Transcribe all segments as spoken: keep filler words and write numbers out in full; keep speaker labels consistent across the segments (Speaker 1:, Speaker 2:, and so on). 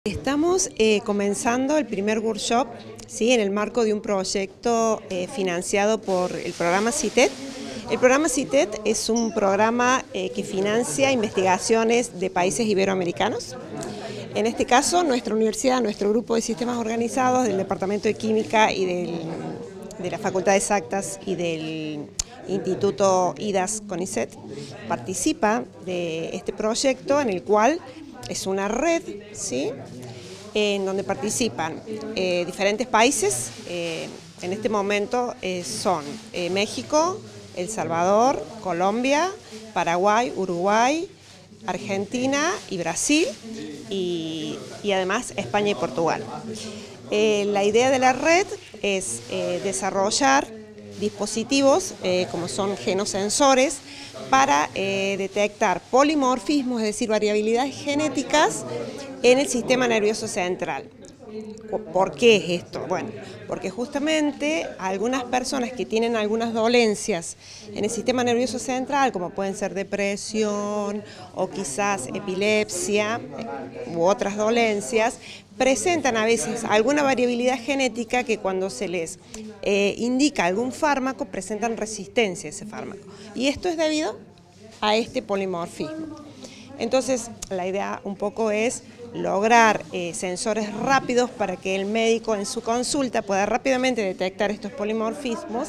Speaker 1: Estamos eh, comenzando el primer workshop, ¿sí?, en el marco de un proyecto eh, financiado por el programa CITED. El programa CITED es un programa eh, que financia investigaciones de países iberoamericanos. En este caso, nuestra universidad, nuestro grupo de sistemas organizados del Departamento de Química y del, de la Facultad de Exactas y del Instituto I D A S CONICET participa de este proyecto, en el cual es una red, ¿sí?, en donde participan eh, diferentes países. Eh, en este momento eh, son eh, México, El Salvador, Colombia, Paraguay, Uruguay, Argentina y Brasil, y, y además España y Portugal. Eh, la idea de la red es eh, desarrollar dispositivos eh, como son genosensores para eh, detectar polimorfismos, es decir, variabilidades genéticas en el sistema nervioso central. ¿Por qué es esto? Bueno, porque justamente algunas personas que tienen algunas dolencias en el sistema nervioso central, como pueden ser depresión o quizás epilepsia u otras dolencias, presentan a veces alguna variabilidad genética que cuando se les eh, indica algún fármaco presentan resistencia a ese fármaco. Y esto es debido a este polimorfismo. Entonces, la idea un poco es lograr eh, sensores rápidos para que el médico en su consulta pueda rápidamente detectar estos polimorfismos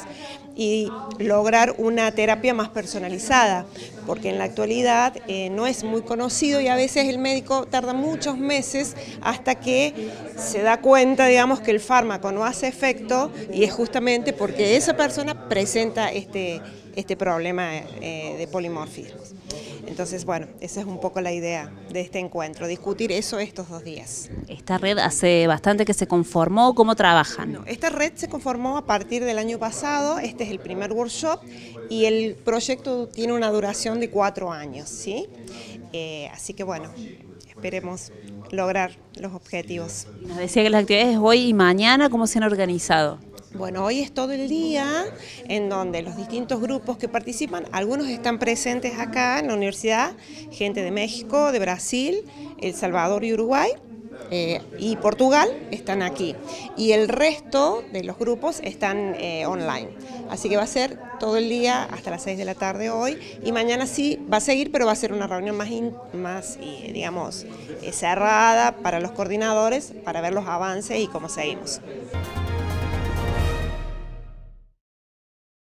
Speaker 1: y lograr una terapia más personalizada, porque en la actualidad eh, no es muy conocido y a veces el médico tarda muchos meses hasta que se da cuenta, digamos, que el fármaco no hace efecto, y es justamente porque esa persona presenta este, este problema eh, de polimorfismos. Entonces, bueno, esa es un poco la idea de este encuentro, discutir eso estos dos días.
Speaker 2: Esta red hace bastante que se conformó, ¿cómo trabajan?
Speaker 1: No, esta red se conformó a partir del año pasado, este es el primer workshop y el proyecto tiene una duración de cuatro años, ¿sí? Eh, así que bueno, esperemos lograr los objetivos.
Speaker 2: Nos decía que las actividades hoy y mañana, ¿cómo se han organizado?
Speaker 1: Bueno, hoy es todo el día en donde los distintos grupos que participan, algunos están presentes acá en la universidad, gente de México, de Brasil, El Salvador y Uruguay, eh, y Portugal están aquí. Y el resto de los grupos están eh, online. Así que va a ser todo el día hasta las seis de la tarde hoy, y mañana sí va a seguir, pero va a ser una reunión más, in, más eh, digamos, eh, cerrada para los coordinadores, para ver los avances y cómo seguimos.